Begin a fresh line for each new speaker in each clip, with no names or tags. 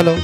Hello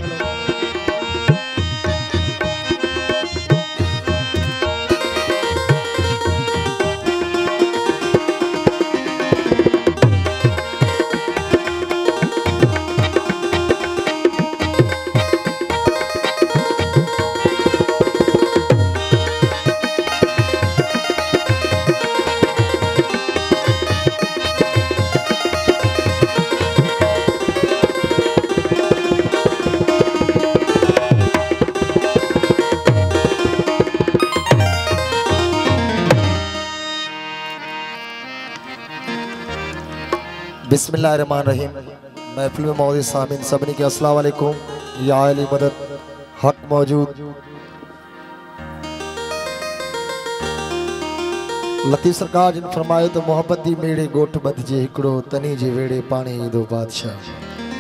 बिस्मिल्लाहिर्रहमानिर्रहीम। महफिल में मौजूद सामीन सबनी के अस्सलाम वालेकुम। या अली मदद हक मौजूद। लतीफ़ सरकार जिन फरमायो तो मोहब्बत दी मेड़े गोठ बद जे हिकड़ो तनी जे वेड़े पानी ईंदो बादशाह।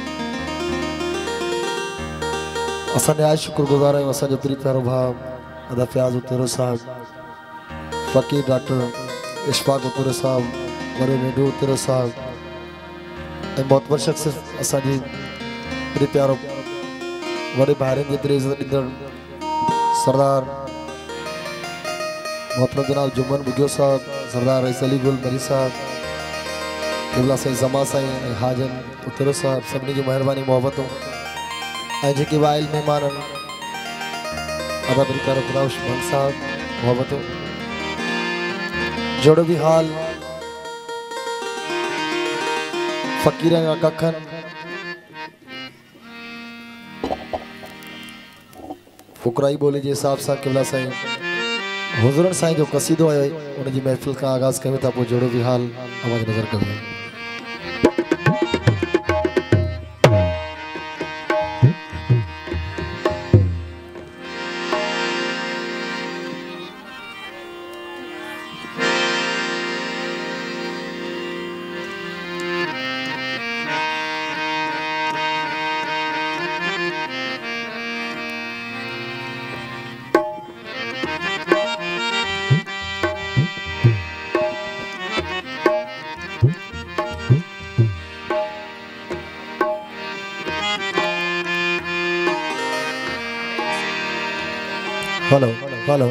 असां आज शुक्रगुज़ार आहियूं असांजो प्री प्यारो भाउ अदा फयाज़ उतरो साहब, फ़कीर डॉक्टर इशफाक उतरो साहब, वरे नेडू उतरो साहब, बहुत वर शख्स असांजी प्री प्यारो वॾे भाइरनि जे तिरे इज़त ॾींदड़ सरदार मोहतरम जनाब जुमन बुगियो साहब, सरदार रईस अली गुल मरी साहब, क़िबला साईं जमा साईं ऐं हाजन उतरो साहब, सभिनी जी महिरबानी मोहब्बतूं ऐं जेके वाइल महिमान आहिनि अदा प्री प्यारो ख़ुदाउश भन साहब मोहब्बतूं। जोड़ो भी हाल फ़कीर का कखन फुकराई बोली के हिसाब से क़िबला साईं हुज़ूरन साईं जो कसीदो है उन जी महफ़िल का आगाज़ कयूं था। जोड़ो भी हाल आवाज़ नज़र कयूं। हेलो हेलो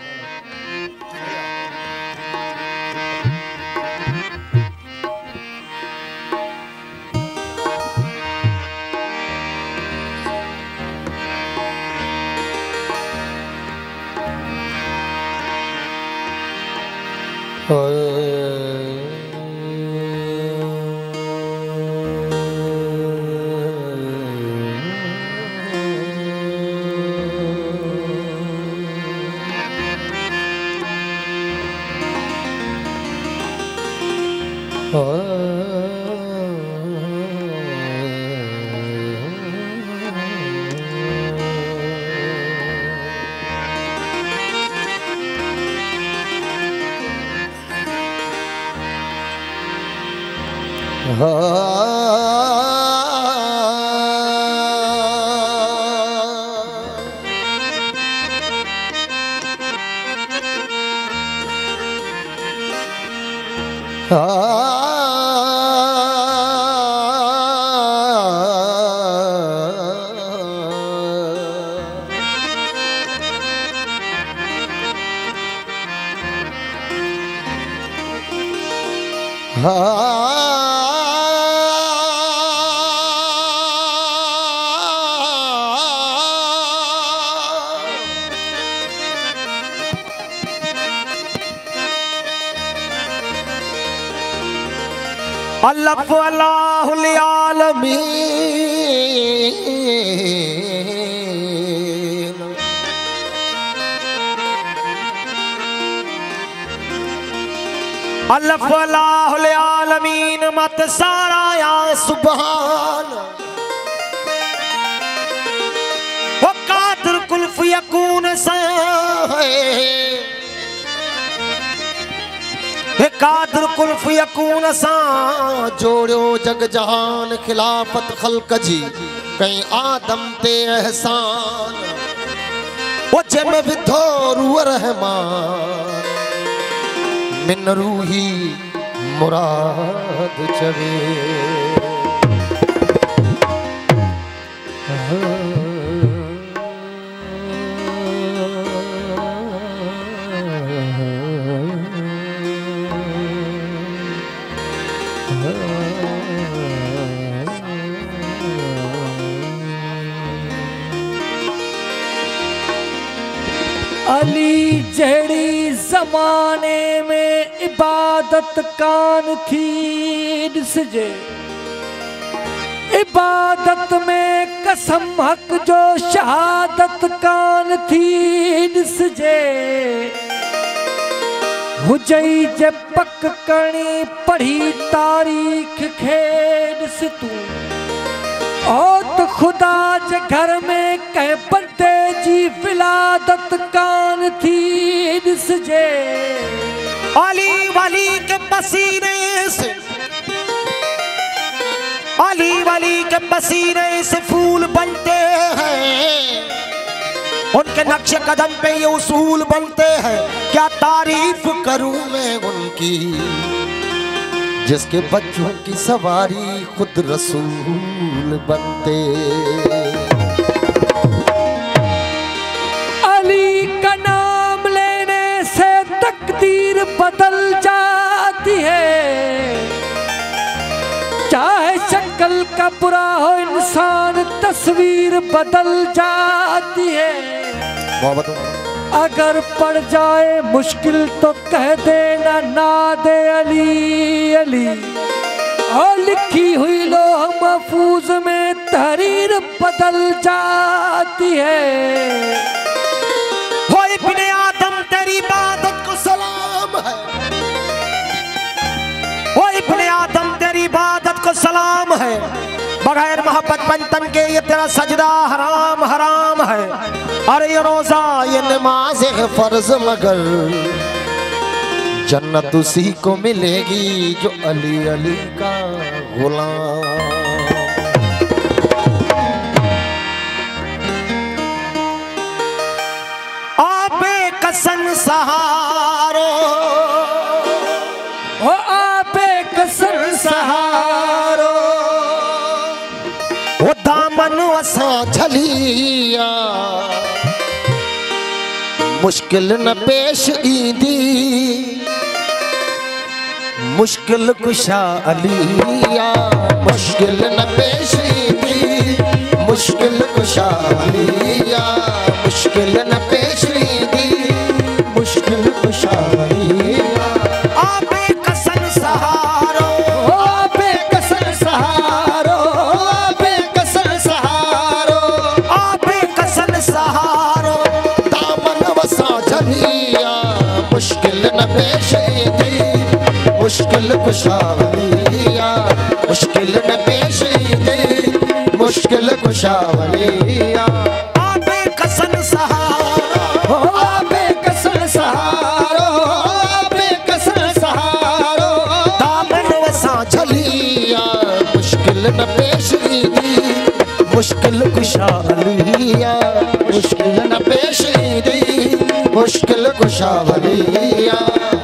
अल्लाह अल्लाहुल आलमीन अल्लाह अल्लाहुल आलमीन मत सारा या सुभान वो कादिर कुल फयकून सा कादिर कुल फयकून सा जोड़ियो जग जहान खिलाफत खल्क जी कई आदम ते एहसान वो जंहिंमें विधो रूह रहमान मिन रूही मुराद चवे।
अली जड़ी जमाने में इबादत कान थी ॾिसजे, इबादत में कसम हक जो शहादत कान थी ॾिसजे। हुजई जे पक करणी पढ़ी तारीख़ खे ॾिस तूं, ओ त खुदा जे घर में कंहिं बंदे जी विलादत कान थी ॾिसजे।
अली वली के पसीने से, अली वली के पसीने से फूल बनते हैं, उनके नक्शे कदम पे ये उसूल बनते हैं। क्या तारीफ करूं मैं उनकी,
जिसके बच्चों की सवारी खुद रसूल बनते।
अली का नाम लेने से तकदीर बदल जाती है, चाहे शक्ल का बुरा हो इंसान तस्वीर बदल जाती है। अगर पड़ जाए मुश्किल तो कह देना ना दे अली अली, और लिखी हुई लोह महफूज में तहरीर बदल जाती है।
हो इब्ने आदम तेरी इबादत को सलाम है, हो इब्ने आदम तेरी इबादत को सलाम है, बगैर मोहब्बत बनतन के ये तेरा सजदा हराम हराम है। अरे ये रोजा ये नमाज है फर्ज, मगर
जन्नत उसी को मिलेगी जो अली अली का गुलाम।
आपे कसन सहारो,
ओ आपे कसन सहारो,
वो दामन असा झलिया,
मुश्किल न पेश ईंदी, मुश्किल कुशा अलिया, मुश्किल न पेश ईंदी, मुश्किल कुशा अलिया, मुश्किल न पेश ईंदी, मुश्किल कुशा अलिया।
आपे कसन सहारो,
आपे कसन सहारो, आपे कसन सहारो,
आपे कसन सहारो,
दामन वसा झलिया, मुश्किल न पेश ईंदी, मुश्किल कुशा अलिया, मुश्किल न पेश ईंदी, मुश्किल कुशा अलिया।
आपे कसन सहारो,
आपे कसन सहारो, आपे कसन सहारो,
दामन वसा
झलिया, मुश्किल न पेश ईंदी, मुश्किल कुशा अलिया, मुश्किल न पेश ईंदी, मुश्किल कुशा अलिया।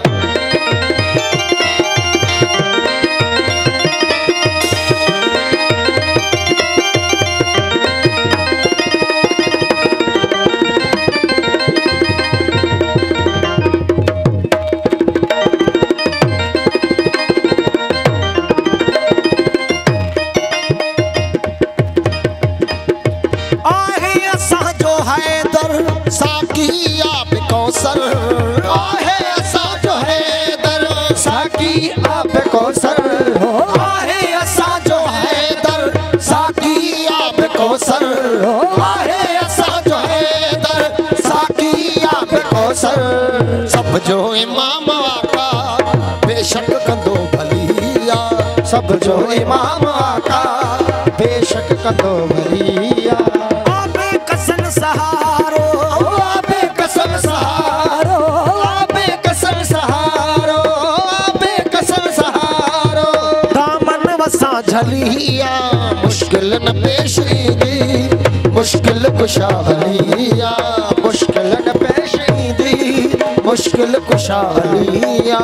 कौसर आहे असा जो है दर, साकी आप कौसर आहे असा जो है दर, साकी आप कौसर आहे असा जो है दर, साकी आप कौसर। सब जो इमाम आका बेशक कंदो भलिया, सब जो इमाम आका बेशक कंदो भलिया।
आपे कसन सहारो,
आपे कसन सहारो, आपे कसन सहारो, आपे कसन सहारो,
दामन वसा
झलिया, मुश्किल न पेश ईंदी, मुश्किल कुशा अलिया, मुश्किल न पेश ईंदी, मुश्किल कुशा अलिया।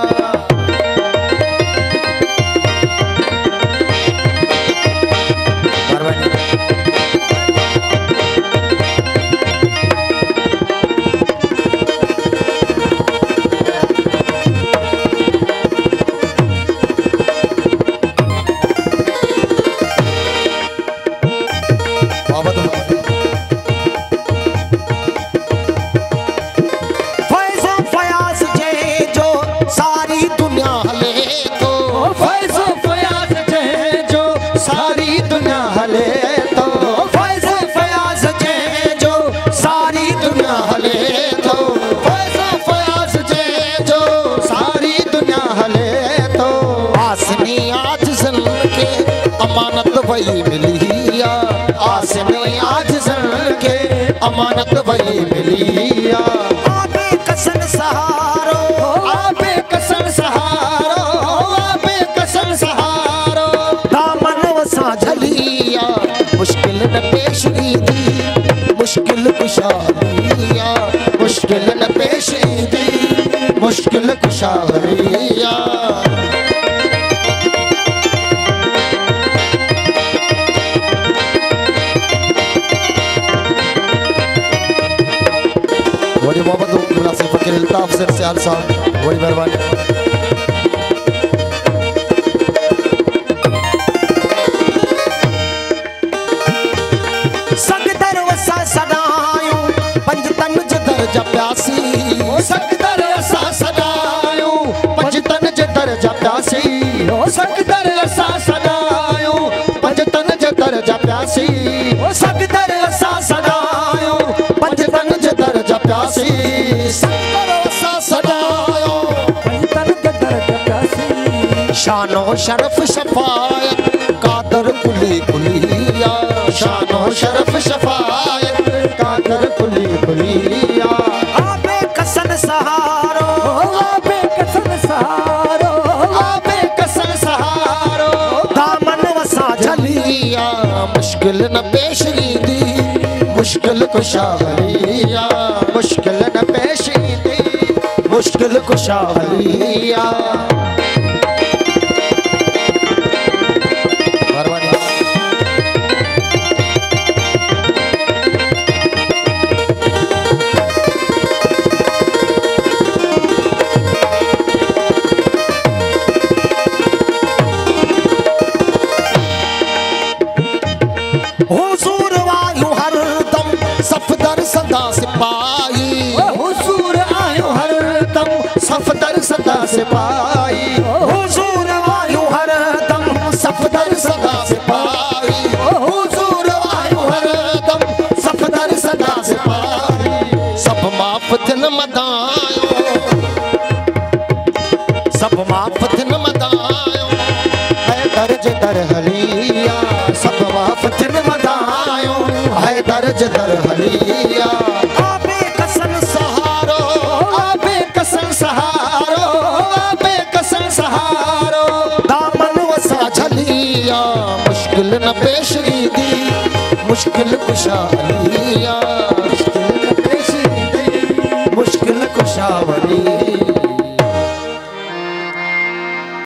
सारी दुनिया हले तो फैज फयाज जे जो सारी दुनिया हले तो फैज फयाज जे जो सारी दुनिया हले तो आसनी आज सन के अमानत वही मिलिया आसनी आज सन के अमानत वही मिलिया आपे कसन सहारो आपे कसन सहारो आपे कसन सहारो दामन वसा झलिया मुश्किल न पेश दी मुश्किल कुशालिया मुश्किल न पेश दी मुश्किल कुशालिया बड़ी मोहब्बत होगी मुनासिब फकीर अल्ताफ से हाल साहब बड़ी मेहरबानी सगदर वसा सदायूं पंजतन ज दर्जा प्यासी सगदर वसा सदायूं पंजतन ज दर्जा प्यासी सगदर वसा सदायूं पंजतन ज दर्जा प्यासी सगदर वसा सदायूं पंजतन ज दर्जा प्यासी सगदर वसा सदायूं पंजतन ज दर्जा प्यासी शानो शरफ शफायत कादर कुली कुलिया शानो शरफ शफायत कादर कुली कुलिया आपे कसन सहारो आपे कसन सहारो आपे कसन सहारो दामन वसा झलिया मुश्किल न पेश दी मुश्किल कुशालिया मुश्किल न पेश दी मुश्किल कुशालिया हुजूर आयो हरदम सफदर सदा सिपाही हुजूर आयो हरदम सफदर सदा सिपाही हुजूर आयो हरदम सफदर सदा सिपाही हुजूर आयो हरदम सफदर सदा सिपाही सब माफ दिन मदायो सब माफ दिन मदायो है दर्ज दर हलिया सब माफ दिन मदायो है दर्ज दर हलिया आपे कसन सहारो आपे कसन सहारो आपे कसन सहारो दामन वसा झलिया मुश्किल न पेश दी मुश्किल कुशालिया मुश्किल न पेश दी मुश्किल कुशावलिया